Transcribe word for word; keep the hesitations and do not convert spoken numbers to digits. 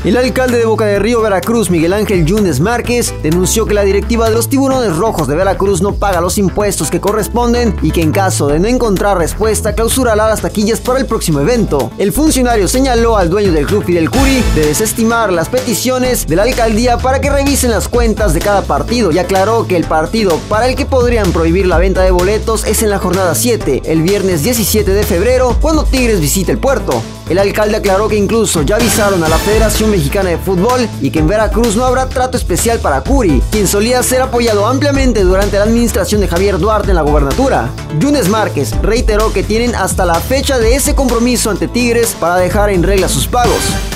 El alcalde de Boca de Río, Veracruz, Miguel Ángel Yunes Márquez, denunció que la directiva de los Tiburones Rojos de Veracruz no paga los impuestos que corresponden y que en caso de no encontrar respuesta clausurará las taquillas para el próximo evento. El funcionario señaló al dueño del club, Fidel Curi, de desestimar las peticiones de la alcaldía para que revisen las cuentas de cada partido y aclaró que el partido para el que podrían prohibir la venta de boletos es en la jornada siete, el viernes diecisiete de febrero, cuando Tigres visite el puerto. El alcalde aclaró que incluso ya avisaron a la Federación Mexicana de Fútbol y que en Veracruz no habrá trato especial para Curi, quien solía ser apoyado ampliamente durante la administración de Javier Duarte en la gobernatura. Yunes Márquez reiteró que tienen hasta la fecha de ese compromiso ante Tigres para dejar en regla sus pagos.